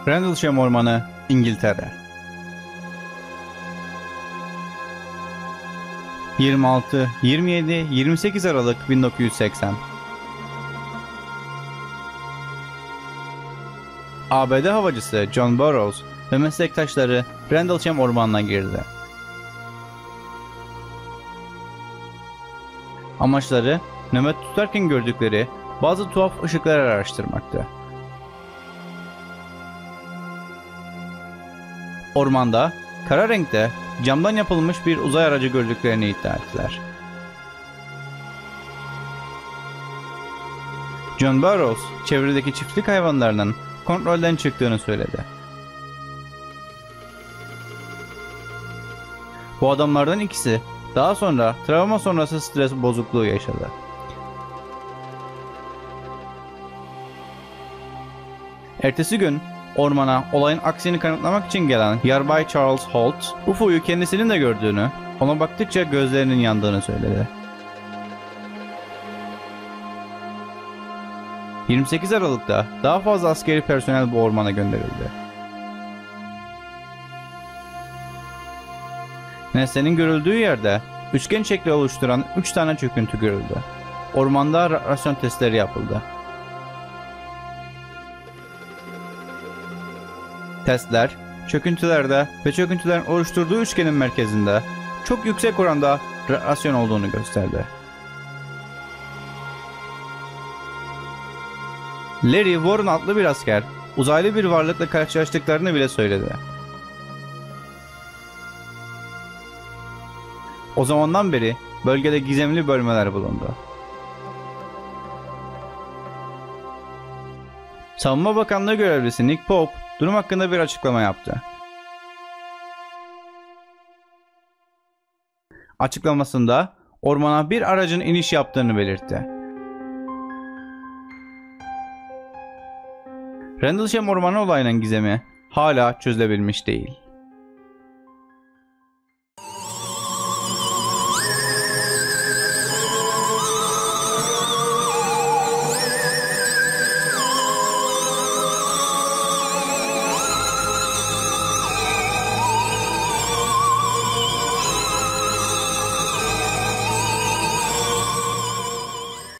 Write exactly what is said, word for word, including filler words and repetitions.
Rendlesham Ormanı, İngiltere. yirmi altı, yirmi yedi, yirmi sekiz Aralık bin dokuz yüz seksen. A B D havacısı John Burroughs ve meslektaşları Rendlesham Ormanı'na girdi. Amaçları nöbet tutarken gördükleri bazı tuhaf ışıkları araştırmaktı. Ormanda kara renkte camdan yapılmış bir uzay aracı gördüklerini iddia ettiler. John Burroughs, çevredeki çiftlik hayvanlarının kontrolden çıktığını söyledi. Bu adamlardan ikisi daha sonra travma sonrası stres bozukluğu yaşadı. Ertesi gün ormana olayın aksini kanıtlamak için gelen Yarbay Charles Holt, U F O'yu kendisinin de gördüğünü, ona baktıkça gözlerinin yandığını söyledi. yirmi sekiz Aralık'ta daha fazla askeri personel bu ormana gönderildi. Nesnenin görüldüğü yerde üçgen şekli oluşturan üç tane çöküntü görüldü. Ormanda radyasyon testleri yapıldı. Testler, çöküntülerde ve çöküntülerin oluşturduğu üçgenin merkezinde çok yüksek oranda radyasyon olduğunu gösterdi. Larry Warren adlı bir asker, uzaylı bir varlıkla karşılaştıklarını bile söyledi. O zamandan beri bölgede gizemli bölmeler bulundu. Savunma Bakanlığı görevlisi Nick Pope, durum hakkında bir açıklama yaptı. Açıklamasında ormana bir aracın iniş yaptığını belirtti. Rendlesham Ormanı olayının gizemi hala çözülebilmiş değil.